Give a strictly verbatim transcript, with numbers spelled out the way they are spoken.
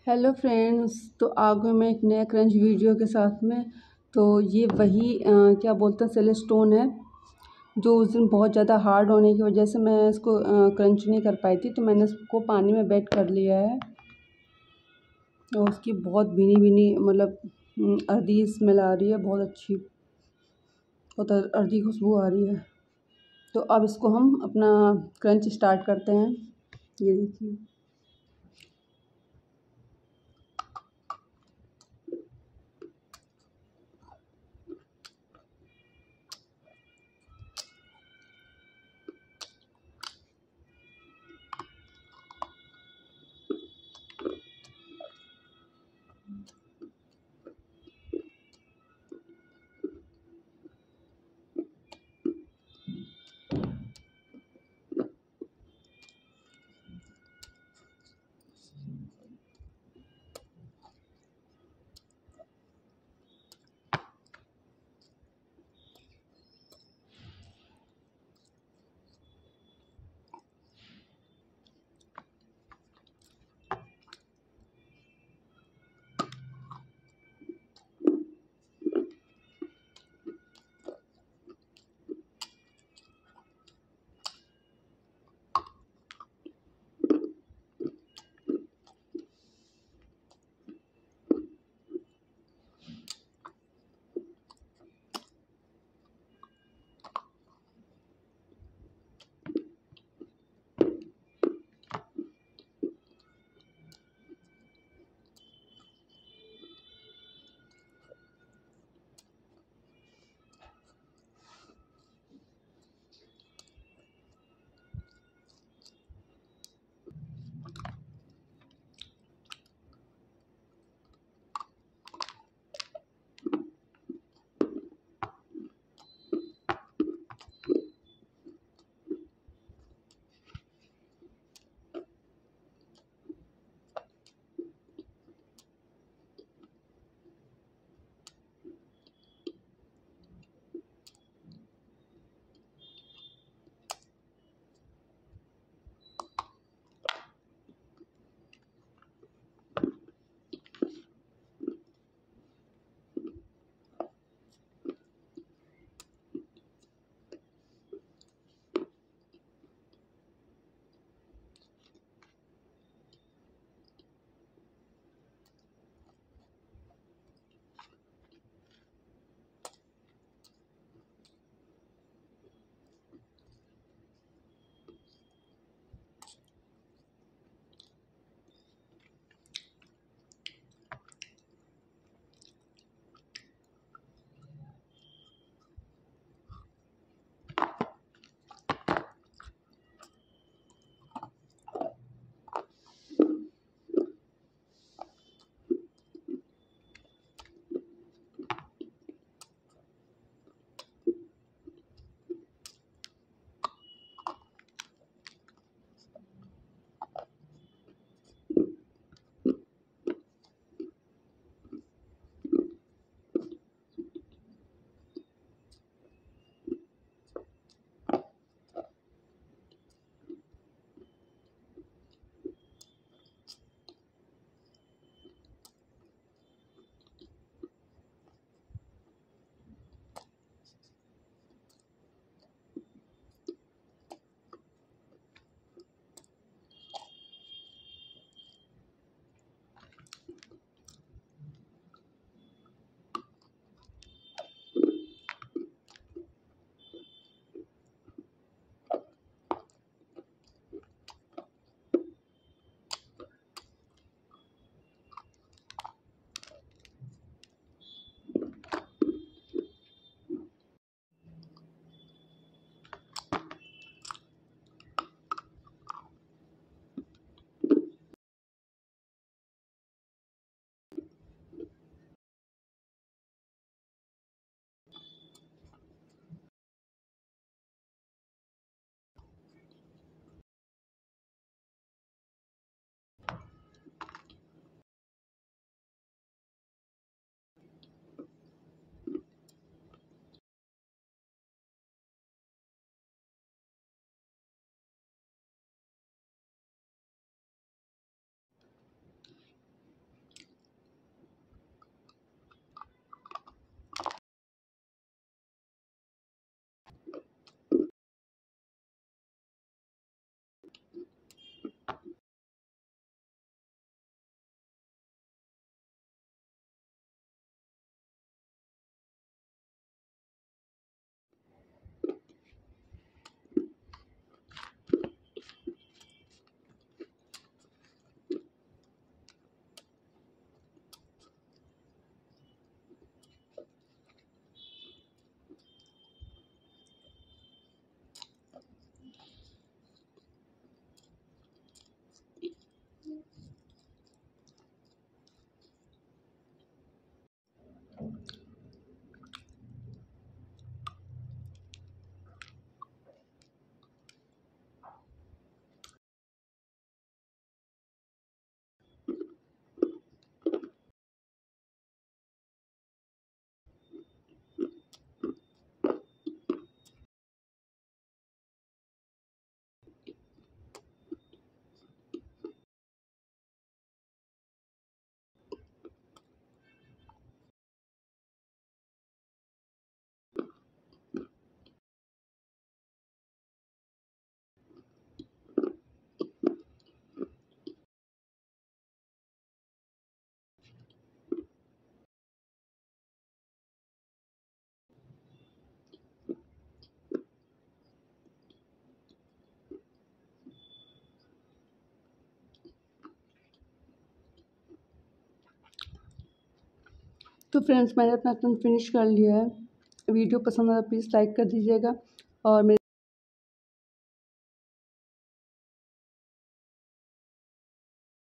Hello friends, तो आ गए मैं एक नया क्रंच वीडियो के साथ में। तो ये वही अ, क्या बोलते हैं सेलेस्टोन है, जो उस दिन बहुत ज़्यादा हार्ड होने की वजह से मैं इसको क्रंच नहीं कर पाई थी। तो मैंने इसको पानी में बेट कर लिया है और उसकी बहुत भीनी भीनी मतलब अर्दी स्मेल आ रही है, बहुत अच्छी, बहुत अर्दी खुशबू आ रही है। तो अब इसको हम अपना क्रंच स्टार्ट करते हैं। ये देखिए, तो फ्रेंड्स मैंने अपना क्रंच फिनिश कर लिया है। वीडियो पसंद आया प्लीज़ लाइक कर दीजिएगा और मेरे